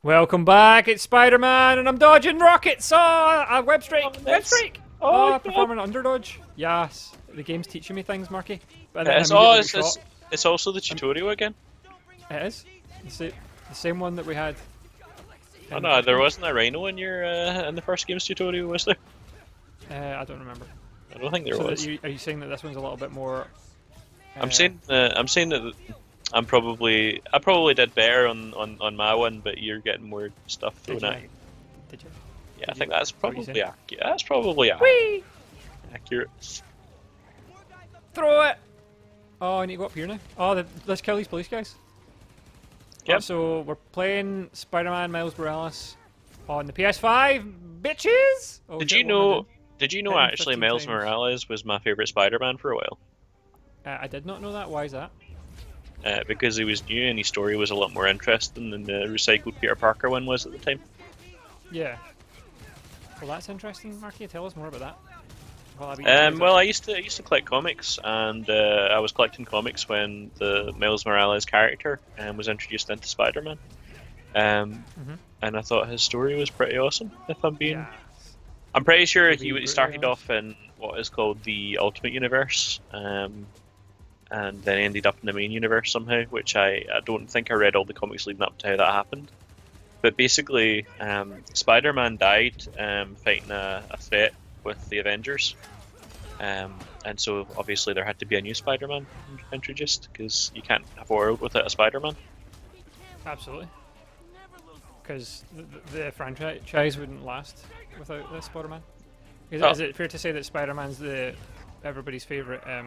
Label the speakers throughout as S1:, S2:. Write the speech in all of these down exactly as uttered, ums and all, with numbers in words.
S1: Welcome back, it's Spider-Man, and I'm dodging rockets! Oh, a web strike!
S2: Oh,
S1: Web strike!
S2: Oh,
S1: Oh, performing an underdodge. Yes, the game's teaching me things, Marky. But
S2: yeah,
S1: then
S2: it's,
S1: I immediately
S2: oh,
S1: got
S2: it's, it's,
S1: shot.
S2: it's also the tutorial again.
S1: It is. It's the, the same one that we had.
S2: Oh
S1: in
S2: no,
S1: the
S2: there
S1: first
S2: wasn't a Rhino in your uh, in the first game's tutorial, was there?
S1: game. Uh, I don't remember.
S2: I don't think there
S1: So that
S2: was.
S1: you, are you saying that this one's a little bit more... Uh,
S2: I'm saying uh, I'm saying that I'm probably I probably did better on, on, on my one, but you're getting more stuff thrown
S1: Did you?
S2: at you.
S1: Did you?
S2: Yeah,
S1: Did
S2: I think
S1: you?
S2: that's
S1: What are you
S2: probably
S1: saying?
S2: accurate. That's probably ac-
S1: Whee!
S2: accurate.
S1: Throw it! Oh, I need to go up here now. Oh, the, let's kill these police guys.
S2: Yep.
S1: Oh, so we're playing Spider-Man Miles Morales on the P S five, bitches! Oh,
S2: Did
S1: shit,
S2: you
S1: what am I
S2: know?
S1: doing?
S2: Did you know
S1: Hit him
S2: actually
S1: fifteen
S2: Miles
S1: times.
S2: Morales was my favorite Spider-Man for a while?
S1: Uh, I did not know that. Why is that?
S2: Uh, because he was new and his story was a lot more interesting than the recycled Peter Parker one was at the time.
S1: Yeah. Well, that's interesting, Marky. Tell us more about that. Well, I beat
S2: Um,
S1: you
S2: well,
S1: guys
S2: I used to I used to collect comics, and uh, I was collecting comics when the Miles Morales character um, was introduced into Spider-Man, um,
S1: Mhm.
S2: and I thought his story was pretty awesome. If I'm
S1: up.
S2: being,
S1: Yeah.
S2: I'm pretty sure
S1: Pretty
S2: he
S1: brutally
S2: started
S1: honest.
S2: off in what is called the Ultimate Universe, um, and then ended up in the main universe somehow, which I, I don't think I read all the comics leading up to how that happened. But basically, um, Spider-Man died um, fighting a, a threat with the Avengers. Um, and so obviously there had to be a new Spider-Man introduced, because you can't have a world without a Spider-Man.
S1: Absolutely. Because the, the franchise wouldn't last without this Spider-Man. Is,
S2: Oh.
S1: is it fair to say that Spider-Man's the everybody's favourite um,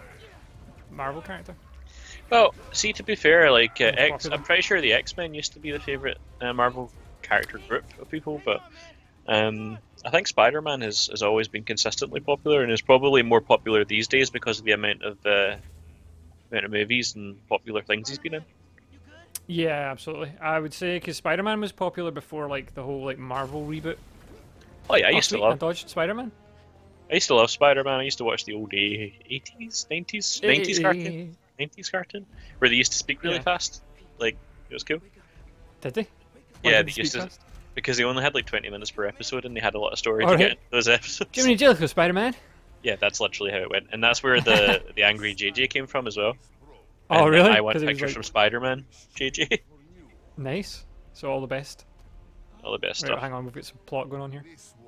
S1: Marvel character?
S2: Well, see, to be fair, like uh,
S1: Most
S2: X,
S1: popular.
S2: I'm pretty sure the X-Men used to be the favourite uh, Marvel character group of people, but um, I think Spider-Man has, has always been consistently popular, and is probably more popular these days because of the amount of uh, amount of movies and popular things he's been in.
S1: Yeah, absolutely. I would say because Spider-Man was popular before like the whole like Marvel reboot.
S2: Oh yeah, I
S1: Oh,
S2: used
S1: sweet,
S2: to
S1: I
S2: love.
S1: dodged Spider-Man.
S2: I used to love Spider-Man. I used to watch the old eighties, nineties, nineties cartoon, nineties cartoon, where they used to speak really
S1: Yeah.
S2: fast. Like it was cool.
S1: Did they? Why
S2: Yeah,
S1: did
S2: they
S1: speak
S2: used to,
S1: fast?
S2: because they only had like twenty minutes per episode, and they had a lot of story
S1: Oh,
S2: to
S1: right.
S2: get into those episodes.
S1: Jiminy Jellicoe, Spider-Man.
S2: Yeah, that's literally how it went, and that's where the the angry J J came from as well.
S1: Oh,
S2: And
S1: really?
S2: I want
S1: 'Cause it was,
S2: pictures
S1: like-
S2: from Spider-Man, J J.
S1: Nice. So all the best.
S2: All the best
S1: Right,
S2: stuff.
S1: hang on, we've got some plot going on here.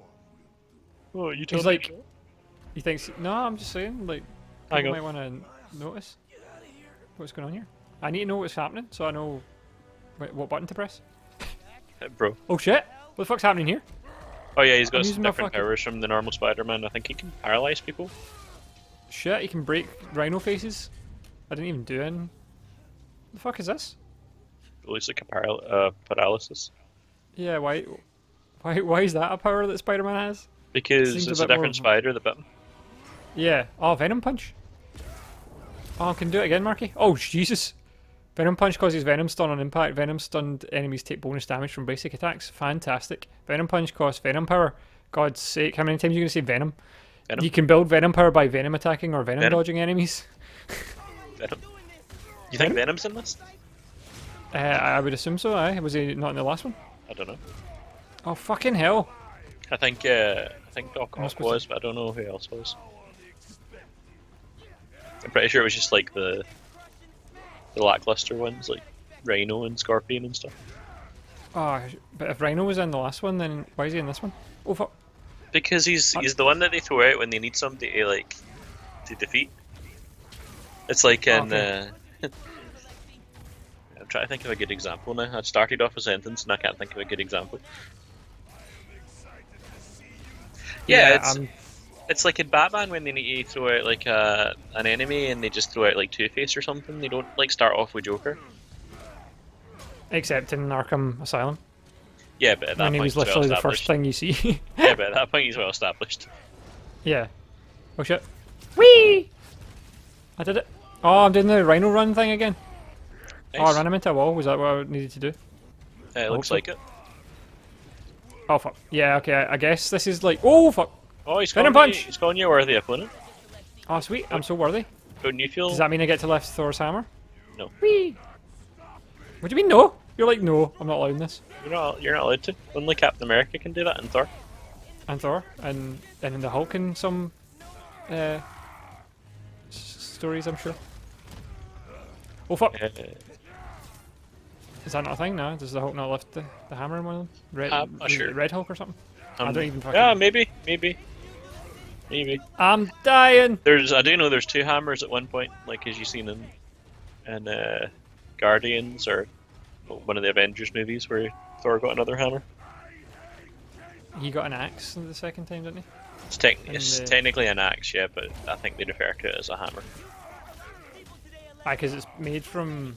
S2: Oh, you
S1: He's like, he thinks. No, I'm just saying, like,
S2: Hang
S1: people
S2: on.
S1: might want to notice what's going on here. I need to know what's happening, so I know wh- what button to press.
S2: bro.
S1: Oh shit! What the fuck's happening here?
S2: Oh yeah, he's
S1: I'm
S2: got
S1: using
S2: some
S1: my
S2: different
S1: fucking-
S2: powers from the normal Spider-Man. I think he can paralyze people.
S1: Shit! You can break Rhino faces. I didn't even do any. The fuck is this?
S2: At least like a paral- uh, paralysis.
S1: Yeah, why? Why? Why is that a power that Spider-Man has?
S2: Because
S1: Seems a
S2: it's a,
S1: bit
S2: different
S1: more-
S2: spider that bit him.
S1: Yeah. Oh, Venom Punch. Oh, I can do it again, Marky. Oh, Jesus. Venom Punch causes Venom stun on impact. Venom stunned enemies take bonus damage from basic attacks. Fantastic. Venom Punch costs Venom power. God's sake, how many times are you going to say Venom?
S2: Venom.
S1: You can build Venom power by Venom attacking or Venom,
S2: Venom.
S1: dodging enemies.
S2: Venom. You think Venom's in this?
S1: Uh, I would assume so, aye. Was he not in the last one?
S2: I don't know.
S1: Oh, fucking hell.
S2: I think uh, I think Doc
S1: Am I
S2: Ock
S1: supposed to-
S2: was, but I don't know who else was. I'm pretty sure it was just like the the lackluster ones, like Rhino and Scorpion and stuff.
S1: Oh, but if Rhino was in the last one, then why is he in this one? Oh, fuck.
S2: Because he's he's the one that they throw out when they need somebody to like to defeat. It's like in.
S1: Okay.
S2: Uh, I'm trying to think of a good example now. I started off a sentence and I can't think of a good example. Yeah, it's
S1: um,
S2: it's like in Batman when they need to throw out like a an enemy and they just throw out like Two-Face or something. They don't like start off with Joker.
S1: except in Arkham Asylum.
S2: Yeah, but at that
S1: When he
S2: point
S1: was
S2: he's well
S1: literally the first
S2: established.
S1: thing you see.
S2: Yeah, but at that point he's well established.
S1: Yeah. Oh shit. Whee! I did it. Oh, I'm doing the Rhino run thing again. Oh, I
S2: Nice.
S1: ran him into a wall. Was that what I needed to do?
S2: Uh, it looks
S1: so.
S2: like it.
S1: Oh fuck. Yeah, okay, I, I guess this is like... Oh fuck.
S2: Oh, he's
S1: Venom
S2: calling you,
S1: punch!
S2: he's calling you a worthy opponent.
S1: Oh sweet, I'm so worthy.
S2: Don't you feel?
S1: Does that mean I get to lift Thor's hammer?
S2: No.
S1: Whee! What do you mean no? You're like, no, I'm not allowing this.
S2: You're not. You're not allowed to. Only Captain America can do that, and Thor.
S1: And Thor, and and in the Hulk in some uh, s- stories, I'm sure. Oh fuck!
S2: Uh,
S1: Is that not a thing now? Does the Hulk not lift the, the hammer in one of them? Red,
S2: I'm not
S1: is it
S2: sure.
S1: Red Hulk or something?
S2: um,
S1: I don't even fucking.
S2: Yeah, maybe, maybe, maybe.
S1: I'm dying.
S2: There's. I do know there's two hammers at one point, like as you seen in, in uh, Guardians or one of the Avengers movies where Thor got another hammer.
S1: He got an axe the second time, didn't he?
S2: It's, tec-
S1: In
S2: it's
S1: the-
S2: technically an axe, yeah, but I think they refer to it as a hammer.
S1: Ah, because it's made from.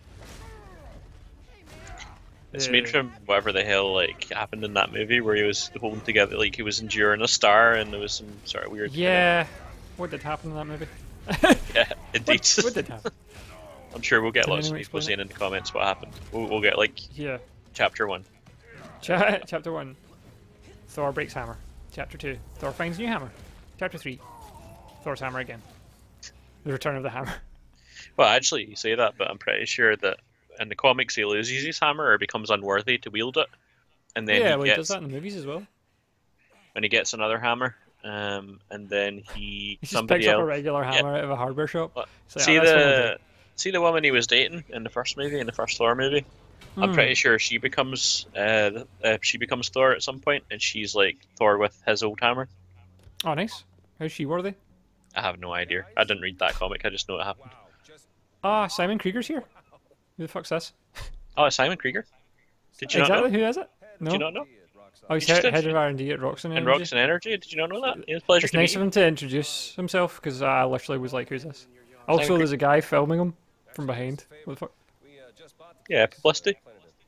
S2: It's
S1: the-
S2: made from whatever the hell like happened in that movie where he was holding together, like he was enduring a star, and there was some sort of weird.
S1: Yeah. What did happen in that movie?
S2: Yeah, indeed.
S1: What, what did happen?
S2: I'm sure we'll get
S1: Can
S2: lots of
S1: anyone
S2: people
S1: explain
S2: saying in the comments what happened. We'll, we'll get like
S1: Yeah.
S2: chapter one.
S1: Cha- chapter one. Thor breaks hammer. Chapter two. Thor finds new hammer. Chapter three. Thor's hammer again. The return of the hammer.
S2: Well, actually, you say that, but I'm pretty sure that in the comics he loses his hammer or becomes unworthy to wield it, and then
S1: yeah,
S2: he
S1: well,
S2: gets
S1: he does that in the movies as well.
S2: when he gets another hammer, um, and then he
S1: He just
S2: somebody
S1: picks up
S2: else.
S1: a regular hammer out of a hardware shop.
S2: What?
S1: It's like,
S2: see
S1: "Oh, this one will
S2: the see the woman he was dating in the first movie, in the first Thor movie.
S1: do."
S2: I'm
S1: Hmm.
S2: pretty sure she becomes uh, uh, she becomes Thor at some point, and she's like Thor with his old hammer.
S1: Oh, nice. How's she worthy?
S2: I have no idea. I didn't read that comic. I just know it happened.
S1: Ah, Simon Krieger's here. Who the fuck's this?
S2: Oh, it's Simon Krieger. Did you not
S1: Exactly,
S2: know?
S1: who is it? No.
S2: Did you not know?
S1: Oh, he's
S2: You just
S1: head,
S2: did.
S1: head of R and D at Roxon
S2: In
S1: Energy.
S2: Rocks and Energy. Did you not know that? It was a pleasure
S1: It's
S2: to
S1: nice
S2: meet
S1: of
S2: you.
S1: him to introduce himself because I literally was like, "Who's this?" Also,
S2: Simon
S1: there's a guy filming him from behind. What the fuck?
S2: Yeah, publicity.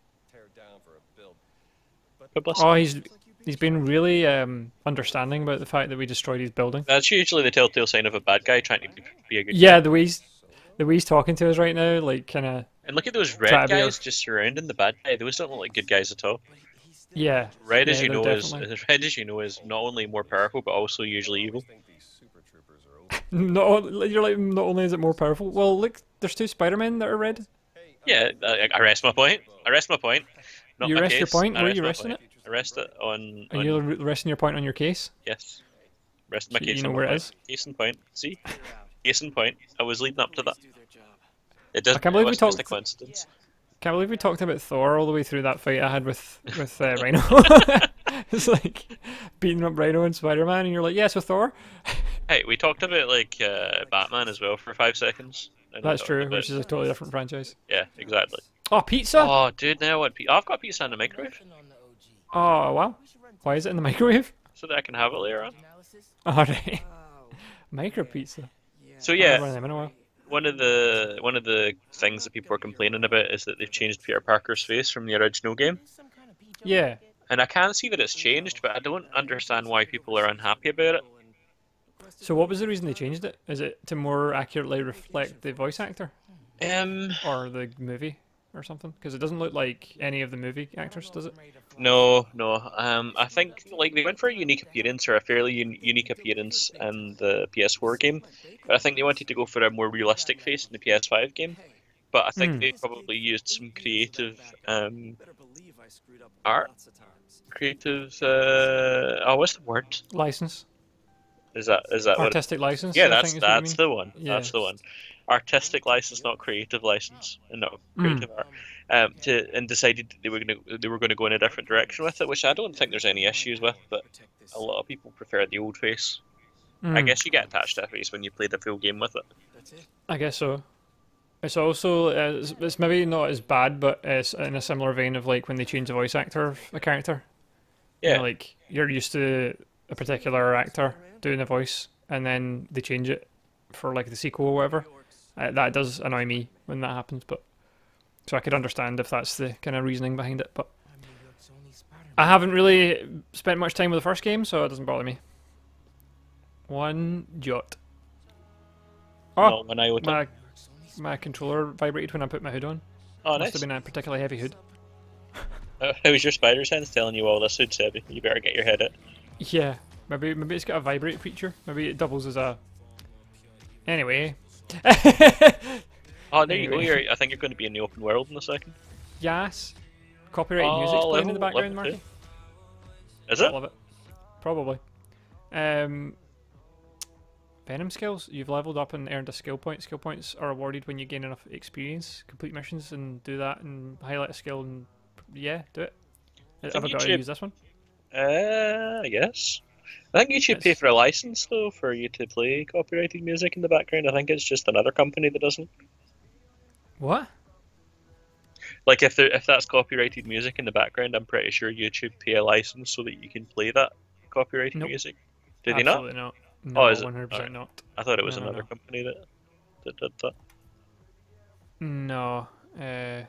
S2: Publicity.
S1: Oh, he's he's been really um, understanding about the fact that we destroyed his building.
S2: That's usually the telltale sign of a bad guy trying to be, be a good guy.
S1: Yeah, the way he's the way he's talking to us right now, like kind of
S2: And look at those
S1: Try
S2: red
S1: to be a-
S2: guys just surrounding the bad guy. Those don't look like good guys at all.
S1: yeah.
S2: Red,
S1: yeah,
S2: as you
S1: they're
S2: know, is
S1: definitely-
S2: red as you know is not only more powerful but also usually evil.
S1: Not on- you're like not only is it more powerful. Well, look, there's two Spider-Men that are red.
S2: Yeah, I, I rest my point. I rest my point. Not
S1: You
S2: my
S1: rest your
S2: case.
S1: point?
S2: I
S1: Where are
S2: rest
S1: you
S2: my
S1: resting
S2: point. I rest it on.
S1: Are
S2: on
S1: you re- resting your point on your case?
S2: yes. Rest my
S1: So
S2: case.
S1: you know
S2: on my
S1: where it
S2: point.
S1: is?
S2: Case in point. See. Case in point. I was leading up to that. It doesn't.
S1: can't believe
S2: it
S1: we
S2: wasn't just a
S1: talked-
S2: coincidence.
S1: Can't believe we talked about Thor all the way through that fight I had with with uh, Rhino. It's like beating up Rhino and Spider-Man, and you're like, "Yeah, so Thor."
S2: Hey, we talked about like uh, Batman as well for five seconds. And we
S1: That's
S2: talked
S1: true,
S2: about-
S1: which is a totally different franchise.
S2: Yeah, exactly.
S1: Oh, pizza! Oh,
S2: Oh, dude, now what? I've got pizza in the microwave,
S1: wow. Why is it in the microwave?
S2: so that I can have it later on.
S1: Alright. Micro pizza.
S2: So
S1: I haven't
S2: yeah,
S1: had them in a while.
S2: one of the one of the things that people are complaining about is that they've changed Peter Parker's face from the original game,
S1: Yeah.
S2: and I can see that it's changed, but I don't understand why people are unhappy about it.
S1: So what was the reason they changed it? Is it to more accurately reflect the voice actor
S2: Um,
S1: or the movie or something? Because it doesn't look like any of the movie actors, does it?
S2: no, no. Um, I think like they went for a unique appearance or a fairly un- unique appearance in the P S four game, but I think they wanted to go for a more realistic face in the P S five game. But I think
S1: Hmm.
S2: they probably used some creative um, art, creative. Uh, oh, what's the word?
S1: License.
S2: Is that is that what? It,
S1: Artistic license.
S2: yeah,
S1: I
S2: that's
S1: think is what you
S2: that's
S1: mean.
S2: the one.
S1: Yeah.
S2: That's the one. Artistic license, not creative license. No,
S1: Hmm.
S2: creative art. Um, to and decided that they were gonna they were going to go in a different direction with it, which I don't think there's any issues with. But a lot of people prefer the old face. I
S1: Hmm.
S2: guess you get attached to a face when you play the full game with it.
S1: I guess so. It's also uh, it's, it's maybe not as bad, but it's in a similar vein of like when they change the voice actor of a character. You
S2: Yeah,
S1: know, like you're used to a particular actor doing the voice, and then they change it for like the sequel or whatever. Uh, that does annoy me when that happens, but so I could understand if that's the kind of reasoning behind it. But I haven't really spent much time with the first game, so it doesn't bother me. One jot. Oh,
S2: not when I would.
S1: my my controller vibrated when I put my hood on.
S2: Oh,
S1: Must
S2: nice.
S1: have been a particularly heavy hood.
S2: Uh, How's your spider sense telling you all this hood's heavy? You better get your head out.
S1: Yeah, maybe maybe it's got a vibrate feature. Maybe it doubles as a. Anyway.
S2: Oh, there you go.
S1: Anyway.
S2: You're, I think you're going to be in the open world in a second.
S1: Yes. Copyrighted
S2: Oh,
S1: music's playing in the
S2: level
S1: background,
S2: eleven
S1: Marky.
S2: too. Is
S1: I
S2: it?
S1: love it. Probably. Um, Venom skills. You've leveled up and earned a skill point. Skill points are awarded when you gain enough experience. Complete missions and do that and highlight a skill and yeah, do it.
S2: I
S1: Have
S2: think
S1: I got to
S2: YouTube.
S1: use this one?
S2: Uh, I guess. I think you should pay
S1: It's,
S2: for a license though for you to play copyrighted music in the background. I think it's just another company that doesn't.
S1: what?
S2: Like if there if that's copyrighted music in the background, I'm pretty sure YouTube pay a license so that you can play that copyrighted
S1: Nope.
S2: music. Do they not?
S1: Absolutely not.
S2: Oh,
S1: No,
S2: is it?
S1: one hundred percent
S2: Alright.
S1: not.
S2: I thought it was
S1: No, no,
S2: another
S1: no.
S2: company that that did that.
S1: No. Uh,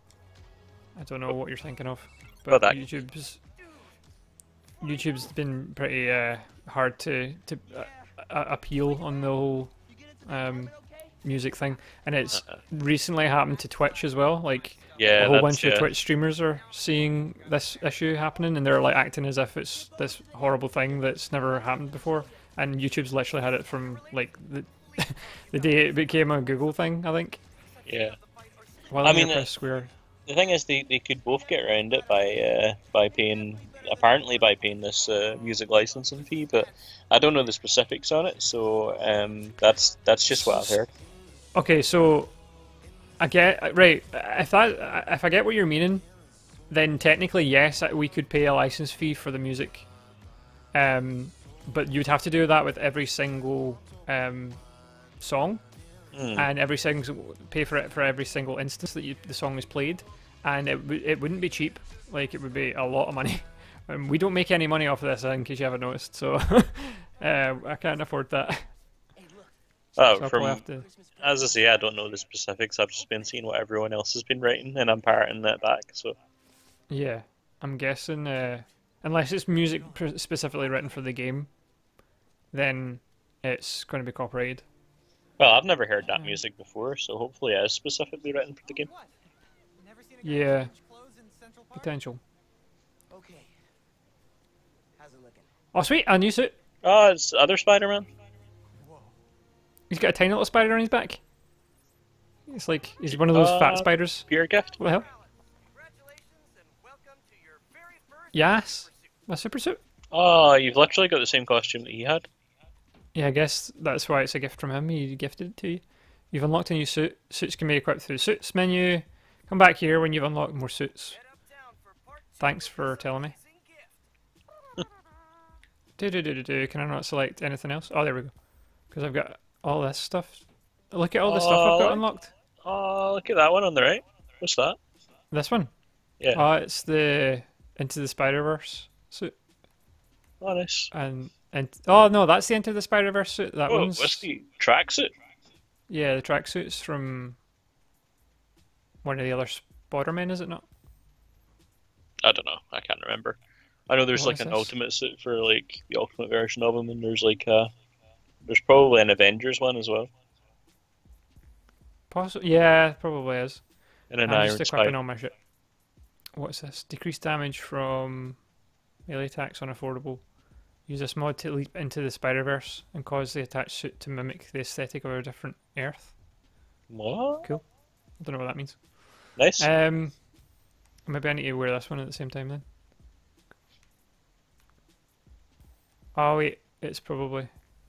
S1: I don't know what you're thinking of.
S2: Well,
S1: But
S2: that
S1: YouTube's YouTube's been pretty uh, hard to to uh, uh, appeal on the whole um, music thing, and it's
S2: uh,
S1: recently happened to Twitch as well. Like
S2: yeah,
S1: a whole
S2: that's
S1: bunch
S2: yeah.
S1: of Twitch streamers are seeing this issue happening, and they're like acting as if it's this horrible thing that's never happened before. And YouTube's literally had it from like the the day it became a Google thing, I think.
S2: Yeah.
S1: Well,
S2: I
S1: I
S2: mean,
S1: mean,
S2: uh,
S1: press square.
S2: The thing is, they, they could both get around it by uh, by paying apparently by paying this uh, music licensing fee, but I don't know the specifics on it. So um, that's that's just what I've heard.
S1: Okay, so I get right. If that if I get what you're meaning, then technically yes, we could pay a license fee for the music. Um, but you'd have to do that with every single um, song,
S2: Mm.
S1: and every single pay for it for every single instance that you, the song is played, and it w- it wouldn't be cheap. Like it would be a lot of money. Um, we don't make any money off of this, in case you haven't noticed. So uh, I can't afford that.
S2: Oh,
S1: So I'll
S2: from
S1: probably have to.
S2: as I say, I don't know the specifics. I've just been seeing what everyone else has been writing, and I'm parroting that back. So
S1: Yeah, I'm guessing uh, unless it's music pr- specifically written for the game, then it's going to be copyrighted.
S2: well, I've never heard that music before, so hopefully it is specifically written for the game.
S1: Yeah, potential.
S3: Okay. How's it looking?
S1: Oh sweet, a new suit.
S2: Oh, it's other Spider-Man.
S1: He's got a tiny little spider on his back. It's like he's one of those
S2: Uh,
S1: fat spiders.
S2: Pure gift.
S1: What the hell?
S3: Congratulations and welcome to your very first
S1: Yes, my super suit.
S2: Oh, you've literally got the same costume that he had.
S1: Yeah, I guess that's why it's a gift from him. He gifted it to you. You've unlocked a new suit. Suits can be equipped through the suits menu. Come back here when you've unlocked more suits.
S3: Head uptown for part two
S1: Thanks
S3: of
S1: for
S3: this
S1: telling me.
S3: amazing gift.
S1: Do do do do do. Can I not select anything else? Oh, there we go. Because I've got all this stuff. Look at all the stuff I've got
S2: Oh.
S1: unlocked.
S2: Oh, look at that one on the right. What's that?
S1: This one.
S2: Yeah.
S1: Oh, it's the Into the Spider-Verse suit.
S2: Oh, nice.
S1: And and oh no, that's the Into the Spider-Verse suit. That
S2: Oh,
S1: one's
S2: what's the tracksuit?
S1: yeah, the tracksuit's from one of the other Spider-Men, is it not?
S2: I don't know. I can't remember. I know there's
S1: What
S2: like
S1: is
S2: an
S1: this?
S2: ultimate suit for like the ultimate version of him, and there's like a there's probably an Avengers one as well,
S1: Possibly. Yeah, probably is.
S2: and an
S1: I'm
S2: Iron
S1: just equipping
S2: Spider.
S1: all my shit. What's this? Decrease damage from melee attacks unaffordable. Use this mod to leap into the Spider-Verse and cause the attached suit to mimic the aesthetic of a different Earth.
S2: What?
S1: Cool. I don't know what that means.
S2: Nice.
S1: Um, maybe I need to wear this one at the same time then. Oh wait, it's probably.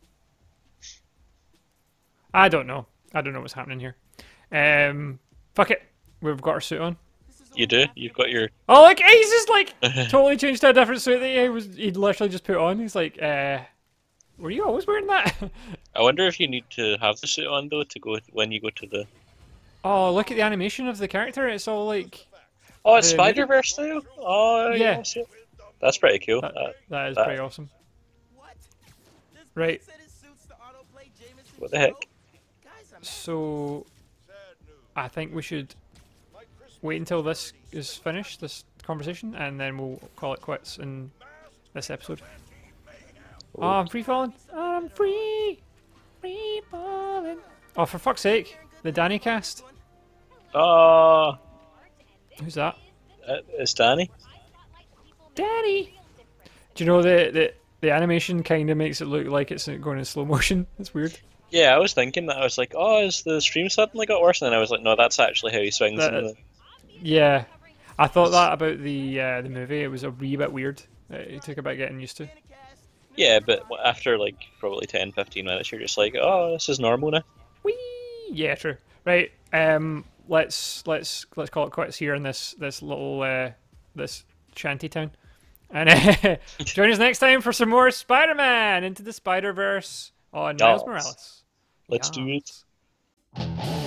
S1: I don't know. I don't know what's happening here. Um, fuck it. We've got our suit on.
S2: You do. You've got your.
S1: Oh, like he's just like totally changed to a different suit that he was. He'd literally just put on. He's like, uh, were you always wearing that?
S2: I wonder if you need to have the suit on though to go when you go to the.
S1: Oh, look at the animation of the character. It's all like.
S2: Oh, it's
S1: The
S2: Spider Verse style. Oh,
S1: Yeah.
S2: yes, yeah. That's pretty cool.
S1: That,
S2: Uh,
S1: that is
S2: that-
S1: pretty awesome.
S3: What? This
S1: Right.
S3: said it suits the autoplay Jameson
S2: What the heck?
S3: show? Guys, I'm
S1: So, I think we should wait until this is finished, this conversation, and then we'll call it quits in this episode. Oh, I'm free falling. I'm free. Free falling. Oh, for fuck's sake. The Danny cast.
S2: Oh,
S1: Who's that?
S2: uh, it's Danny.
S1: Danny. Do you know the, the, the animation kind of makes it look like it's going in slow motion? It's weird.
S2: Yeah, I was thinking that. I was like, oh, is the stream suddenly got worse? And then I was like, no, that's actually how he swings.
S1: That-
S2: in the...
S1: Yeah, I thought that about the uh, the movie. It was a wee bit weird. Uh, It took a bit getting used to.
S2: Yeah, but after like probably ten, fifteen minutes, you're just like, oh, this is normal now.
S1: Whee! Yeah, true. Right. Um. Let's let's let's call it quits here in this this little uh, this shanty town, and uh, join us next time for some more Spider-Man Into the Spider-Verse on Miles
S2: Yes.
S1: Morales.
S2: Let's do it.
S1: Yes.